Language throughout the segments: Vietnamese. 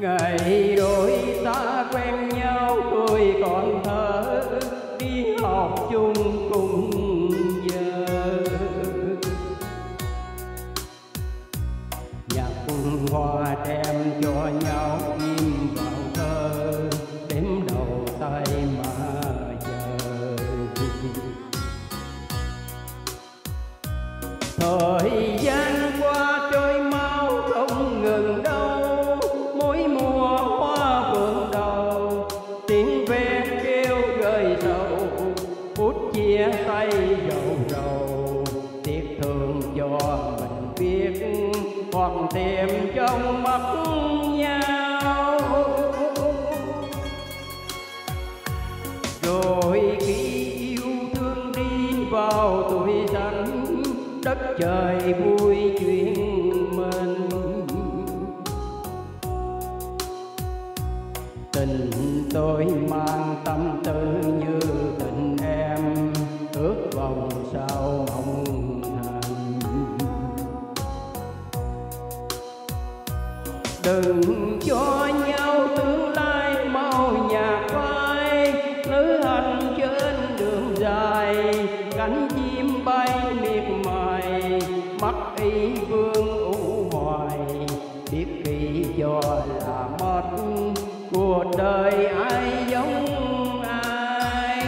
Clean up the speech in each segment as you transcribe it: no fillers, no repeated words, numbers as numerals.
Ngày đôi ta quen nhau tôi còn thơ, đi học chung cùng giờ. Nhặt hoa đem cho nhau im vào thơ, đếm đầu tay mà chờ. Thời gian qua trôi mau không ngừng đâu, mỗi mùa hoa phượng đầu tiếng ve kêu gợi sầu, phút chia tay dầu dầu tiếc thương cho mình biết hoặc tìm trong mắt nhau. Rồi khi yêu thương đi vào tuổi xanh, đất trời vui chuyện mình. Tình tôi mang tâm tư như tình em, ước vọng sao mong thành. Đừng cho nhau tương lai mau nhạt phai, lữ hành trên đường dài cánh chim bay miệt mài, mắt ý vương ủ hoài biết khi cho là mất cuộc đời ai giống ai.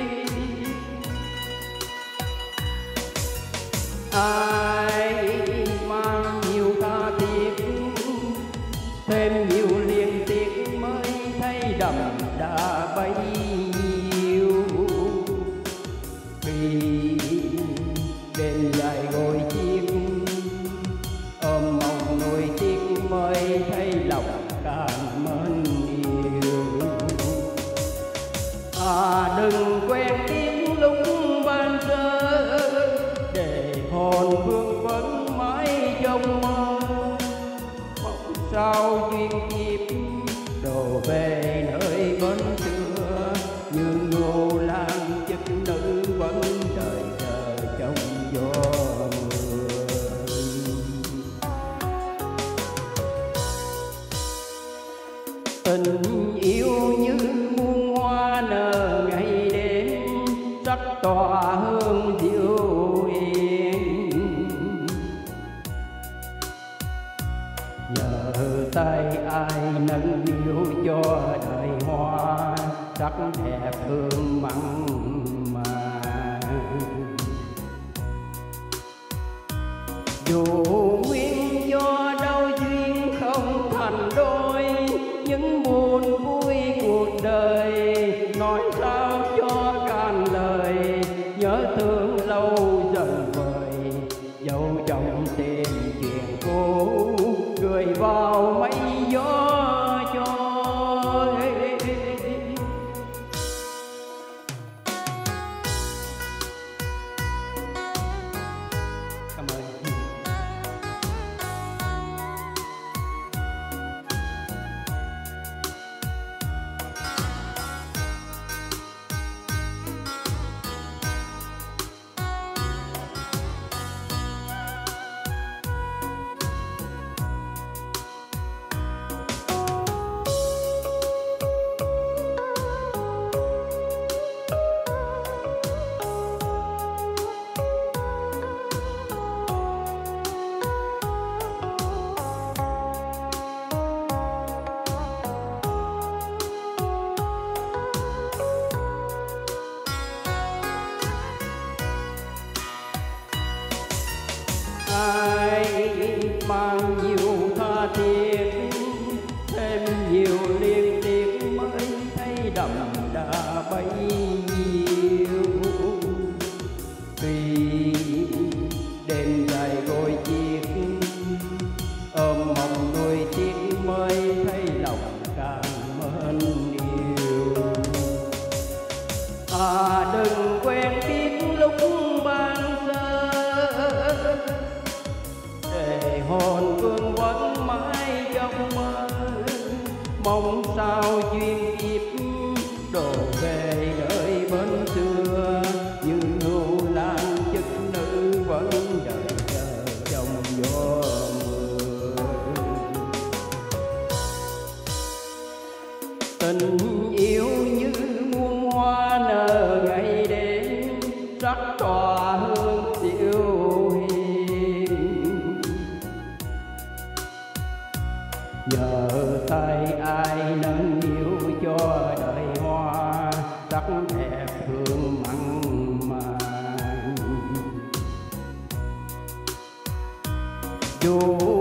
Ai mang nhiều tha thiết, thêm nhiều liên tiếc mới thấy đậm đà bấy nhiêu. Khi đêm dài ngồi chiếc ôm mong nuôi tiếc mới thấy lòng càng mến yêu. Đừng quen biết lúc ban sơ, để hồn vương vấn mãi trong mơ. Mong sao duyên kiếp đổ về nơi bến xưa, như ngô lan chức nữ vẫn đợi chờ trong gió mưa. Tình yêu như muôn hoa nở ngày đêm, sắc tỏa hương dịu hiền. Nhờ tay ai nâng niu cho đời hoa, sắc đẹp hương mặn mà. Dù nguyên do đau duyên không thành đôi, những buồn vui cuộc đời nói sao cho cạn lời. Nhớ thương lâu dần vời, dẫu trong tim chuyện cũ gửi vào mây gió trôi. Cảm ơn. Ai mang nhiều tha thiết, thêm nhiều liên tiếc mới thấy đậm đà bấy nhiêu. Vì đêm dài gối chiếc ôm mong nuôi tiếc mới thấy lòng càng mến yêu. Đừng quen biết lúc ban sơ, để hồn vương vẫn mãi trong mơ. Mong sao duyên kiếp đổ về nơi bến xưa, như ngưu lan chức nữ vẫn đợi chờ trong gió mưa. dù